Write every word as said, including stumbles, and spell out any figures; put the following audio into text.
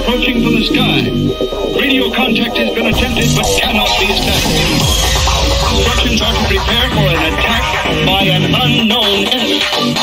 approaching from the sky. Radio contact has been attempted but cannot be established. Instructions are to prepare for an attack by an unknown enemy.